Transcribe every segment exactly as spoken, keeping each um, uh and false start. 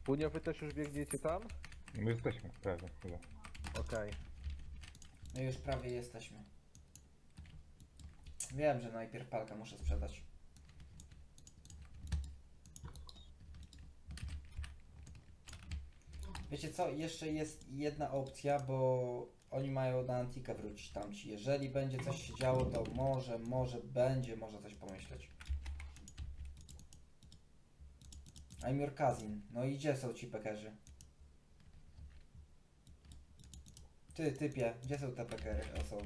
Punio, wy też już biegniecie tam? My jesteśmy prawie chyba. Okej. No już prawie jesteśmy. Wiem, że najpierw palkę muszę sprzedać. Wiecie co, jeszcze jest jedna opcja, bo oni mają na Antikę wrócić tamci. Jeżeli będzie coś się działo, to może, może będzie, może coś pomyśleć. I'm your cousin. No i gdzie są ci pekerzy? Ty, typie, gdzie są te pekery? O, są.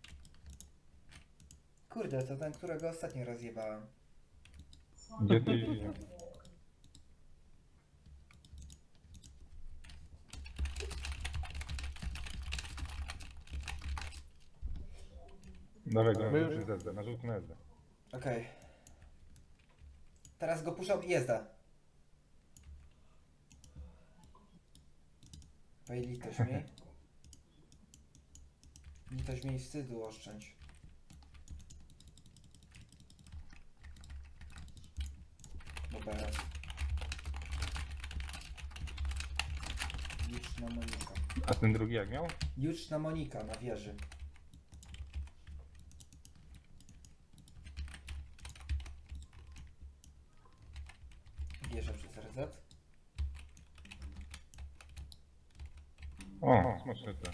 Kurde, to ten, którego ostatnio rozjebałem. Gdzie ty idzie? Dawaj go My na już- żółty Z D, na żółty S D. Okej. Teraz go puszczam i jezda. Oj, litość mi. Litość mi, wstydu oszczędź. Dobra, raz. Juczna Monika. A ten drugi jak miał? Juczna Monika na wieży. Wieża przez R Z. O, smaczne te.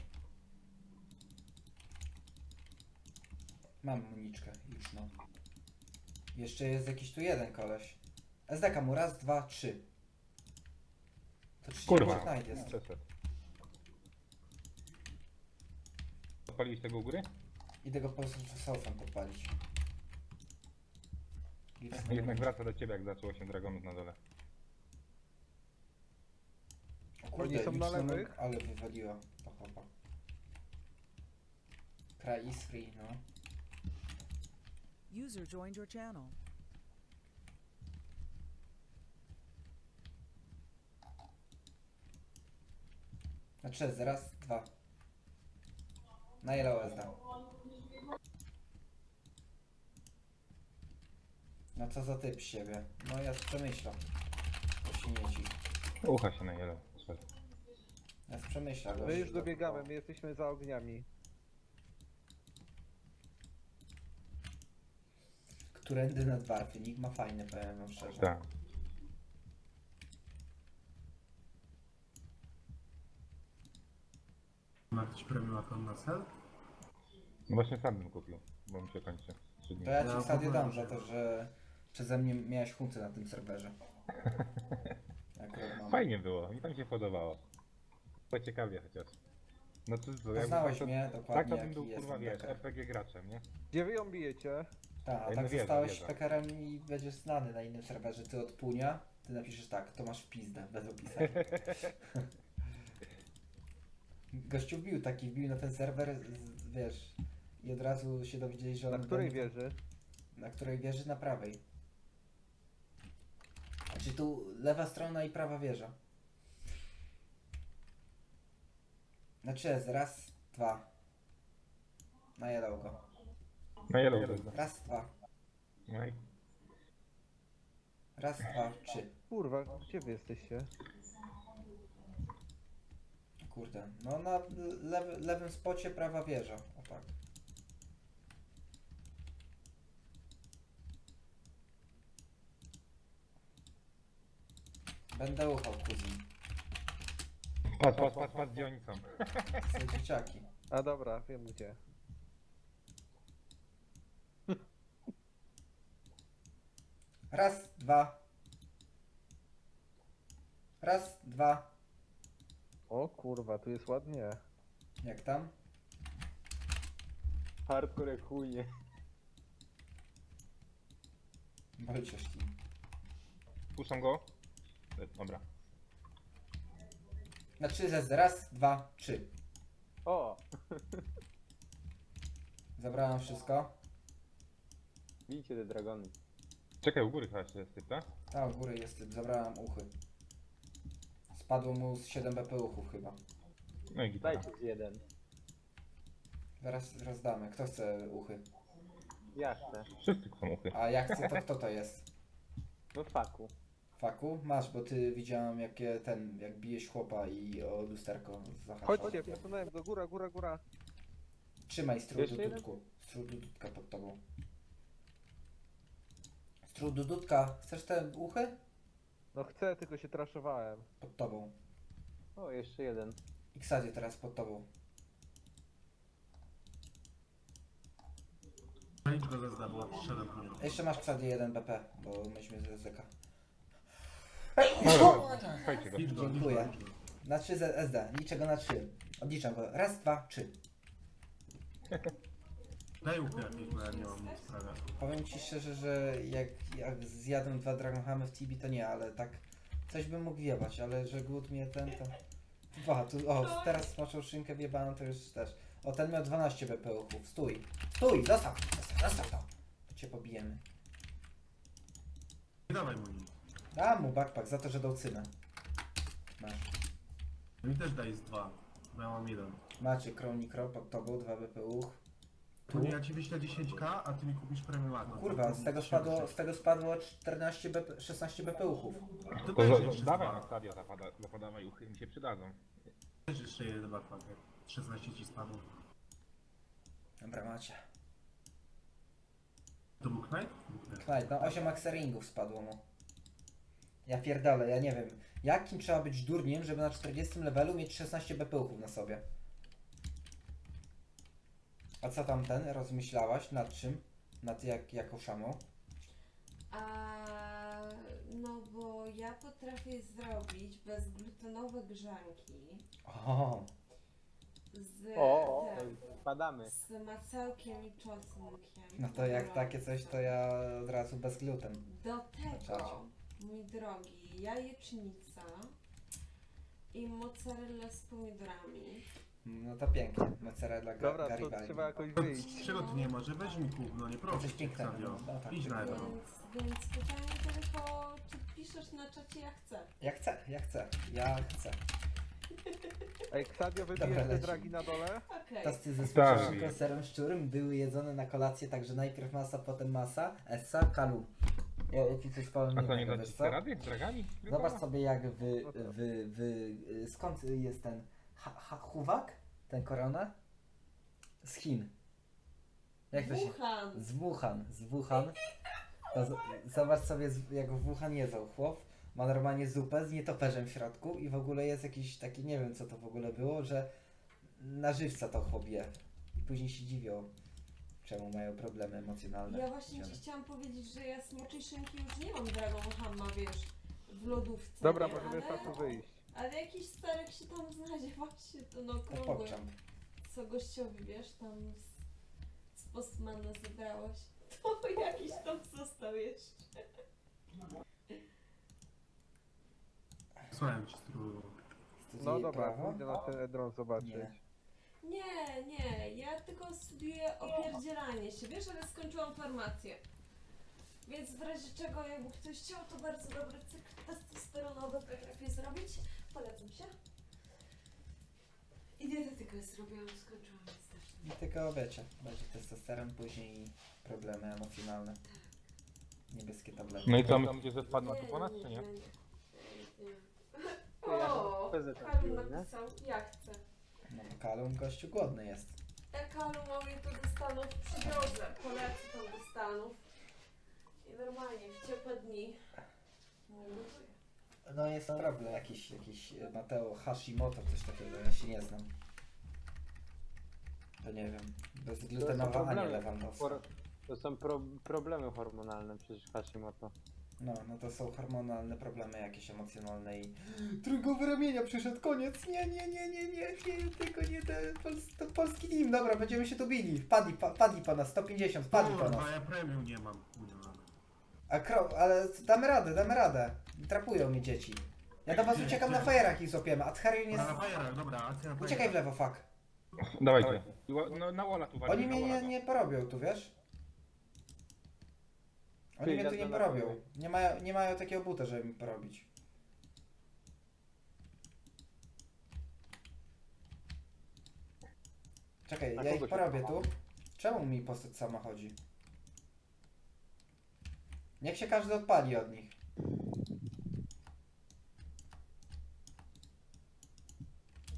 Mam Moniczkę, już no. Jeszcze jest jakiś tu jeden koleś. S D K mu raz, dwa, trzy. To trzydzieści Kurwa, knight jest. przeszedł. Odpaliłeś tego u góry? Idę go po prostu sousem podpalić. Jednak wraca do ciebie, jak zaczęło się dragonów na dole. O kurde, Oni są na już lewych? Ale wywaliła to chopa. Kraj Iskry, no. User joined your channel. Na trzy, raz, dwa. Na yellow S D. No co za typ z siebie. No ja z Przemyśla. To się nie dziwi. Ucha się na jelo. Ja z Przemyśla. My gościu, już to- dobiegamy, my jesteśmy za ogniami. Którędy nad warty. Nikt ma fajny, powiem wam szczerze. Tak. Ma jakiś premium akon na cel? No właśnie sam bym kupił, bo mi się kończy. Trzy dni. To ja Ja ci wstawię dam opowiem. za to, że przeze mnie miałeś huncę na tym serwerze. Akurat mam. Fajnie było, mi tam się podobało. Było ciekawie chociaż. No to co, Poznałeś tak, mnie to, dokładnie, tak to bym jaki był jest kurwa wiesz, Becker. R P G graczem, nie? Gdzie wy ją bijecie? Tak, a Ja tak no wiem, zostałeś wiem. pekerem i będziesz znany na innym serwerze. Ty od Punia, ty napiszesz tak, to masz w pizdę, bez opisania. Gościu wbił taki, wbił na ten serwer, z- wiesz, i od razu się dowiedzieli, że on... Na której będzie- wieży? Na której wieży? Na prawej. Znaczy tu lewa strona i prawa wieża. Znaczy jest raz, dwa. Najedał go. Na jelo. Raz, dwa. No i Raz, dwa, trzy. Kurwa, gdzie wy jesteście? Kurde. No na lewy, lewym spocie prawa wieża. O tak. Będę ufał, kuzyn. patrz, patrz, patrz, patrz gdzie oni są. Są dzieciaki. A dobra, wiem gdzie. Raz, dwa. Raz, dwa. O kurwa, tu jest ładnie. Jak tam? Hardcore jak chujnie. Walczysz tym. Puszczam go. E, Dobra. Na trzy zez. Raz, dwa, trzy. O! Zabrałem wszystko. Bijcie te dragony. Czekaj, u góry chyba jeszcze jest typ, tak? Tam u góry jest typ. Zabrałem uchy. Spadło mu z siedem B P uchów chyba. No i gitara. Dajcie z jeden. Zaraz rozdamy. Kto chce uchy? Ja chcę. Wszyscy chcą uchy. A jak chce, to kto to jest? No faku. Faku? Masz, bo ty widziałem jakie ten, jak bijesz chłopa i o lusterko zahaczasz. Chodźcie, przesunąłem go, góra, góra, góra. Trzymaj Jeszcze strudu jeden? dudku. Strudu dudka pod tobą. Strudu dudka, chcesz te uchy? No chcę, tylko się traszowałem. Pod tobą. O, jeszcze jeden. I Ksadzie teraz pod tobą. Wejdź go ze zda, bo przyszedłem po niego. Jeszcze masz Ksadzie jeden B P, bo myśmy z ryzyka. Słuchajcie go. Idź go, Dziękuję. idź go, idź go. Na trzy z S D, liczę go na trzy. Odliczam go. Raz, dwa, trzy. Daj uchy jakieś, bo ja nie mam nic sprawia. Powiem ci szczerze, że jak, jak zjadłem dwa Dragonhamy w Tibi, to nie, ale tak coś bym mógł wjebać, ale że głód mnie ten to... Aha, tu, o, teraz smaczą szynkę wjebaną, to już też. O, ten miał dwanaście B P uchów. Stój! Stój! Zostaw! Zostaw, zostaw to! To cię pobijemy. Nie dawaj mu nic. Dam mu backpack za to, że dał cynę. Masz. Mi też daj z dwa, bo ja mam jeden. Macie Krownik Ro pod tobą, dwa B P uch. Tu nie, ja ci wyślę dziesięć ka, a ty mi kupisz premium akon. Kurwa, z tego spadło, z tego spadło czternaście B P, szesnaście B P uchów. To To też za- jeszcze dawaj dwa. na stadio, zapada, zapadamy uchy, mi się przydadzą. Też jeszcze jeden backpack, jak szesnaście ci spadło. Dobra, macie. To był Knight? Był Knight. Knight, no osiem akseringów spadło mu. Ja pierdolę, ja nie wiem. Jakim trzeba być durniem, żeby na czterdziestym levelu mieć szesnaście B P uchów na sobie? A co tam ten rozmyślałaś? Nad czym? Nad jak, jaką szamą? A, no bo ja potrafię zrobić bezglutenowe grzanki O, z, O, o, tym, spadamy. z macełkiem i czosnkiem. no to jak takie coś, to ja od razu bez gluten. Do Czacie. tego, mój drogi, jajecznica i mozzarella z pomidorami. No to pięknie. Mozzarella ga- Dobra, to Garibaldi. trzeba jakoś To wyjść. z czego ty nie może? Weź mi kup, no nie proszę Coś cię, pięknego, Xavier. no tak. Idź na Więc, Ebro. więc pytanie tylko, czy piszesz na czacie ja chcę. Ja chcę, ja chcę, ja chcę. Ej, Ksadio, Dobra, wybijesz te lecimy. dragi na dole? Okej. Tosty ze Tak. smażonym serem szczurym były jedzone na kolację, także najpierw masa, potem masa. Essa, kalu. Ja ci coś powiem A to nie innego, da wiesz ci co? rady z dragami? Zobacz sobie jak wy, No to. wy, wy, y, skąd jest ten ha, ha, Huwak? Ten korona? Z Chin. Jak to się... Wuhan. Z Wuhan, z Wuhan. To z, zobacz sobie z, jak w Wuhan jedzą chłop. Ma normalnie zupę z nietoperzem w środku i w ogóle jest jakiś taki, nie wiem co to w ogóle było, że na żywca to chłop je. I później się dziwią, czemu mają problemy emocjonalne. Ja właśnie Dziady. ci chciałam powiedzieć, że ja smoczej szynki już nie mam Dragon Hamma, wiesz, w lodówce. Dobra, nie? możemy ale, faku wyjść. ale jakiś starek się tam znajdzie właśnie, ten To okrągły, pokczam. co gościowi, wiesz, tam z, z postmana zebrałeś. To jakiś tam został jeszcze. Słuchałem ci spróbuję. No Studiuję dobra, prawo? pójdę na ten Edron zobaczyć. Nie. Nie, nie, ja tylko studiuję opierdzielanie się, wiesz, ale skończyłam farmację. Więc w razie czego, jakby ktoś chciał, to bardzo dobry cykl testosteronowy potrafię zrobić. Polecam się. I dietetykę zrobiłam, skończyłam, więc też I tylko wiecie, będzie testosteron, później problemy emocjonalne. Niebieskie tablety. No i co, myślicie, że wpadną tu po nas, czy nie? nie, nie. Ty, ja O, P Z tam Karol piłem, nie? napisał, ja chcę. No bo Kalum gościu głodny jest. Jak Karol mówię, to do Stanów przywiozę, polecę tam do Stanów. I normalnie, w ciepłe dni. No, gotuję. No jest problem jakiś, jakiś Mateo Hashimoto, coś takiego, ja się nie znam. To nie wiem, bezglutenowa Ania Lewandowska. Por- To są pro problemy hormonalne przecież Hashimoto. No, no to są hormonalne problemy jakieś emocjonalne i... Trójgłowy ramienia przyszedł, koniec, nie, nie, nie, nie, nie, nie, tylko nie ten pols to polski team, dobra, będziemy się tu bili, padli, pa padli po nas, sto pięćdziesiąt, padli po nas. Kurwa, ja premium nie mam. Kurwa. A kro, ale damy radę, damy radę, trapują mnie dzieci. Ja do was uciekam na fajerach ich złapiemy, a Therion Na jest... fajerach, dobra, akcja na Uciekaj w fajerach. lewo, fuck. Dawajcie. I ła- No, na Ola tu walimy, Oni na mnie Ola, nie, no. nie porobią tu, wiesz? Oni Ty, mnie tu ja nie to porobią. naprawię. Nie mają, nie mają takiego buta, żeby mi porobić. Czekaj, Na ja kogo ich się porobię tu. chowamy? Czemu mi postać sama chodzi? Niech się każdy odpali od nich.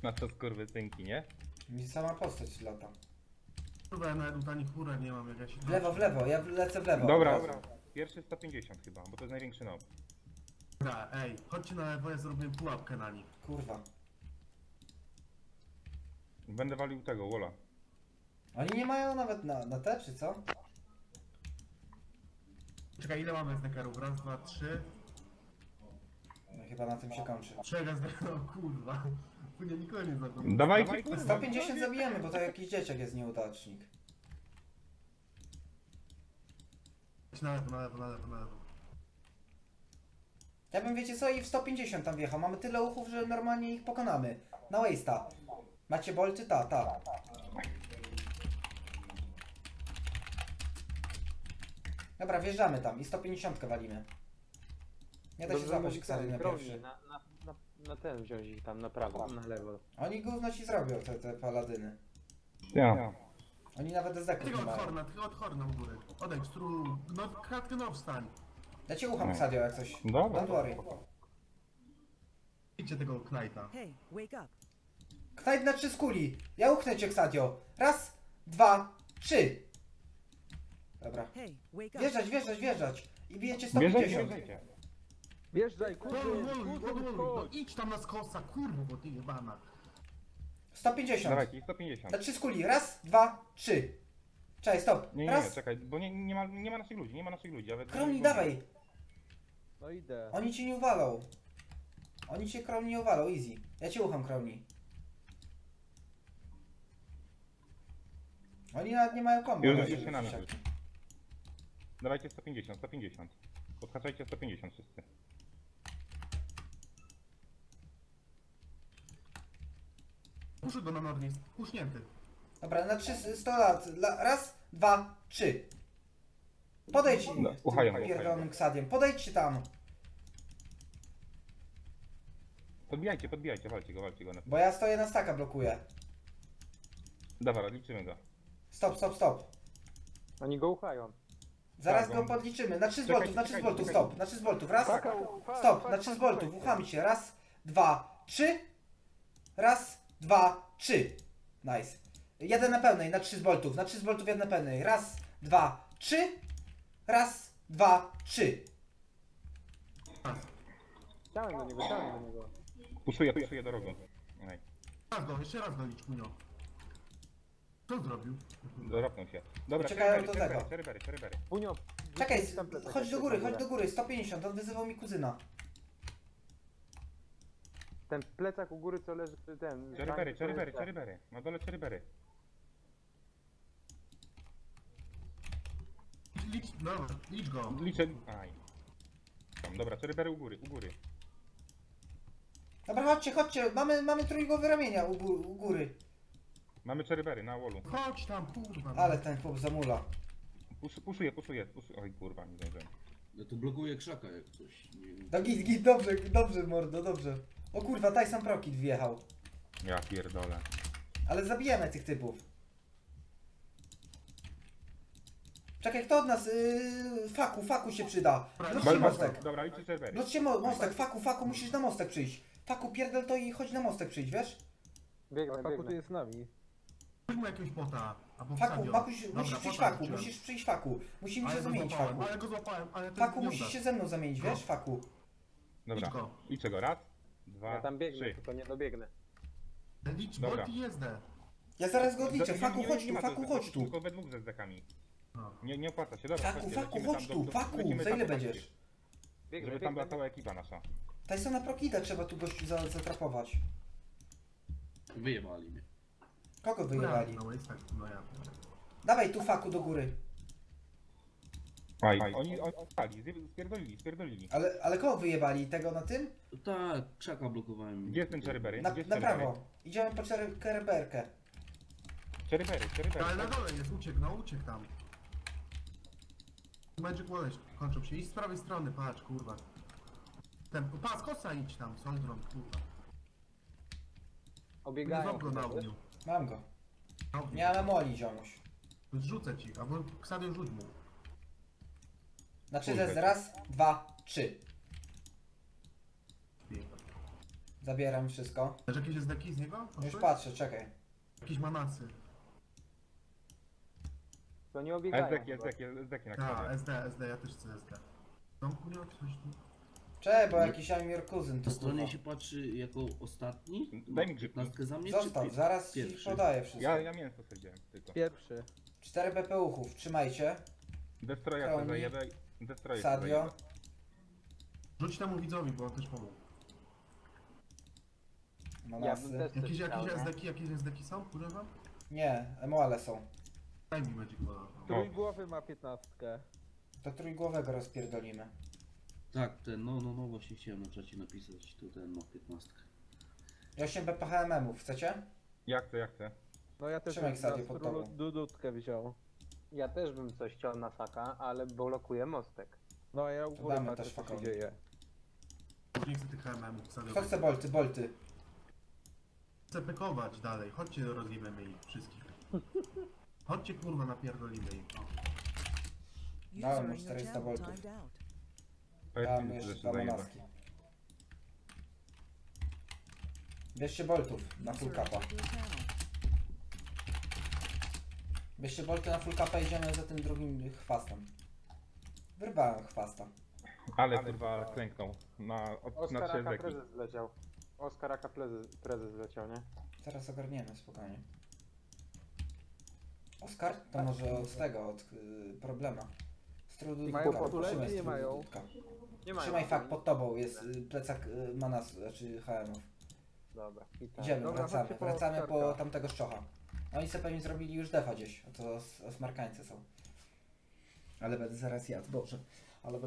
Na to skurwysynki, nie? Mi sama postać lata. Kurwa, ja nawet ani chórę nie mam, jak ja się... W lewo, w lewo, ja lecę w lewo. Dobra, od razu. dobra. Pierwszy sto pięćdziesiąt chyba, bo to jest największy nob. Dobra, ej, chodźcie na lewo, ja zrobię pułapkę na nich. Kurwa. Będę walił tego, Wola. Oni nie mają nawet na, na te, czy co? Czekaj, ile mamy snekerów? Raz, dwa, trzy. No chyba na tym się kończy. Trzech, raz, dwa, no kurwa. Tu nie nikogo nie zabiję. Dawajcie, kurwa. sto pięćdziesiąt zabijemy, bo to jakiś dzieciak jest nieudacznik. Idź na lewo, na lewo, na lewo, na lewo. Ja bym, wiecie co, i w sto pięćdziesiąt tam wjechał. Mamy tyle uchów, że normalnie ich pokonamy. Na waste'a. Macie bolty? Ta, ta. Dobra, wjeżdżamy tam i sto pięćdziesiąt walimy. Nie da się Dobrze złapać mówi Ksary na Krowni, pierwszy. Na, na, na, na ten wziąć ich tam na prawo, na lewo. Oni gówno ci zrobią, te, te paladyny. Ja. Oni nawet S D Tylko nie od mają. horna, tylko od horna u góry. Odejdź, tru... No, kratkę no wstań. Ja cię ucham, Ksadio, jak coś. Dobra. Don't worry. Idźcie tego knajta. Hey, wake up. Knight na trzy skuli. Ja uchnę cię, Ksadio. Raz, dwa, trzy. Dobra. Hey, wake up. Wjeżdżać, wjeżdżać, wjeżdżać. I bijecie sto Bierzecie, pięćdziesiąt. bierzecie. Wjeżdżaj, Woluj, kurde, woluj, kurde, woluj, no chodź. idź tam na skosa, kurwo, ty jebana. sto pięćdziesiąt. Dawajcie, sto pięćdziesiąt. Na trzy skuli. Raz, dwa, trzy. Czekaj, stop. Nie, nie, Raz. nie, czekaj, bo nie, nie, ma, nie ma naszych ludzi, nie ma naszych ludzi. Ja Kromni, dawaj. No idę. Oni cię nie uwalą. Oni cię, Kromni, nie uwalą. Easy. Ja cię ucham, Kromni. Oni nawet nie mają kombo. Już na jesteście razie. na nas. Dawajcie sto pięćdziesiąt, sto pięćdziesiąt. Podhaczajcie sto pięćdziesiąt wszyscy. Puszczę go na nornie, pusznięty. Dobra, na trzy, sto lat. La, raz, dwa, trzy. Podejdź, No, uchają, uchają. pierdolonym Ksadiem. Podejdźcie tam. Podbijajcie, podbijajcie, walcie go, walcie go. Na... Bo ja stoję na staka, blokuję. Dobra, liczymy go. Stop, stop, stop. Oni go uchają. Zaraz Tak, go on- podliczymy. Na trzy z Czekajcie, boltów, na trzy z czekajcie, boltów, czekajcie. stop. Na trzy z boltów. Raz, Faka, stop. fa- Na trzy z boltów, uchamy się. Raz, dwa, trzy. Raz, dwa, trzy. Nice. Jeden na pełnej, na trzy z boltów. Na trzy z boltów, jeden na pełnej. Raz, dwa, trzy. Raz, dwa, trzy. Chciałem do niego, chciałem do niego. Puszuję, puszuję do rogu. Ej, Raz go, jeszcze raz go licz, kunio. Co zrobił? doropnął się. Dobra, Czekają do cztery tego. cztery cztery cztery. Punio, Czekaj, wrzuć tam plecak, chodź jak do jest góry, na chodź górę. do góry. sto pięćdziesiąt, on wyzywał mi kuzyna. Ten plecak u góry co leży, ten... Cztery tank, cztery to jest- cztery Na dole cztery Licz, licz, dobra, licz go. Liczę. Aj. Tam, dobra, cztery u góry, u góry. Dobra, chodźcie, chodźcie. Mamy, mamy trójgłowy ramienia u, gó- u góry. Mamy cztery na wallu. Chodź tam, kurwa. no. Ale ten chłop zamula. Pusz, puszuję, puszuję, puszuję. Oj kurwa, nie zdążyłem. Ja to blokuję krzaka jak coś. Nie... No git, git, dobrze, dobrze, mordo, dobrze. O kurwa, Tyson Prokit wjechał. Ja pierdolę. Ale zabijemy tych typów. Czekaj, kto od nas? Yy, faku, faku się przyda. Wróćcie Bal- mostek. Dobra, liczę cztery Wróćcie mo mostek, faku, faku, musisz na mostek przyjść. Faku, pierdol to i chodź na mostek przyjść, wiesz? Biegnę, Faku tu biegnę. jest z nami. Weź mu jakiegoś pota. Albo Faku, wsadził. Fakuś, Dobra, musisz przyjść pota faku, rzuciłem. musisz przyjść faku. Musimy Ale się go zamienić złapałem, faku. ale go złapałem, ale to Faku, nie musisz uda. się ze mną zamienić, wiesz, faku. Dobra, Licz go. liczę go. Raz, dwa, Ja tam biegnę, trzy. tylko nie dobiegnę. Licz, Dobra. Bolt i jezdę. Ja zaraz go odliczę, Nie- faku, nie- chodź nie tu, ma faku, to- chodź tu. Tylko we dwóch ze zdekami. No. Nie, nie opłaca się, dobra. Faku, chodźcie, faku, lecimy chodź tam do- tu, do- faku, lecimy za tam ile do będziesz? Polski, Biegnę, Żeby tam była biegnę. cała ekipa nasza. Tysona Prokida trzeba tu gościu za- zatrapować. Wyjebali mnie. Kogo wyjechali? No, jest tak, no ja. Dawaj tu faku do góry. Aj, oni oni stali, spierdolili, spierdolili. Ale, ale kogo wyjebali? Tego na tym? Tak, krzaka blokowałem. Gdzie jest ten Cherryberry? Na, Gdzie jest na Cherryberry? prawo. Idziemy po czer- kereberkę. Cherryberry, Cherryberry. Ale na dole jest, uciekł, no uciekł tam. Magic Wallet kończą się. I z prawej strony, patrz, kurwa. Ten, pas, kosa idź tam, Soldron, kurwa. Nie Obiegają. złap go na chyba, wiesz? ogniu. Mam go. Na ogniu. Miałem moli, ziomuś. Zrzucę ci, albo Ksadio rzuć mu. Znaczy Kurde. jest raz, dwa, trzy. Zabieram wszystko. Masz jakieś S D ki z niego? Już Poszły? patrzę, czekaj. Jakieś manasy. To nie obiegają. Ezdeki, chyba. ezdeki, ezdeki na Tak, koniec. S D, S D, ja też chcę S D. Tam kurwa coś tu. Czekaj, bo jakiś I'm your cousin Na tu stronie kurwa. się patrzy jako ostatni? Daj mi grzybki. piętnastkę za mnie, czy Zostaw, pi- zaraz ci pierwszy? podaję wszystko. Ja, ja mięso sadziłem tylko. Pierwszy. cztery B P uchów, trzymajcie. Destroya Kroni. to zajebę. Destroya to Sadio. zajebę. Rzuć temu widzowi, bo on też pomógł. Ja bym Manasy. też coś Jakieś, chciał, jakieś nie? S D ki, jakieś S D ki są, kurwa? Nie, emuale są. Daj mi Magic Balla. Trójgłowy ma piętnastkę. To trójgłowego rozpierdolimy. Tak, ten, no, no, no, właśnie chciałem na czacie napisać, tu ten ma piętnastkę. I osiem B P H M M ów, chcecie? Ja chcę, ja chcę. No ja też Trzymaj bym Sadio na pod stru- tobą. dudutkę wziął. Ja też bym coś chciał na faka, ale blokuję mostek. No a ja u góry Damy patrzę też co się fakowi. dzieje. Nie chcę tych H M M ów, wcale. Kto chce bolty, bolty. Chcę pekować dalej, chodźcie rozjebiemy ich wszystkich. Chodźcie kurwa, napierdolimy ich. O. Dałem mu czterysta boltów. Powiedz Dałem mu mi, że jeszcze się dwa zajebę. manaski. Bierzcie boltów na full capa. Bierzcie bolty na full capa, idziemy za tym drugim chwastem. Wyrwałem chwasta. Ale kurwa klęknął. Na, od, na Oskar trzy Aka ezdeki. prezes zleciał. Oskar Aka prezes, prezes zleciał, nie? Zaraz ogarniemy, spokojnie. Oskar? To może z tego, od y, problema. Z trudu Mają dudka, potulę, trzymaj czy nie z trudu mają? dudka. Nie ma. Trzymaj fakt pod tobą, jest y, plecak y, manas, znaczy H M ów. Dobra, i tak. Idziemy, Dobra, wracamy, chodźcie po wracamy po Oskarka. tamtego szczocha. Oni sobie pewnie zrobili już defa gdzieś, a to os- osmarkańce są. Ale będę zaraz jadł, Boże.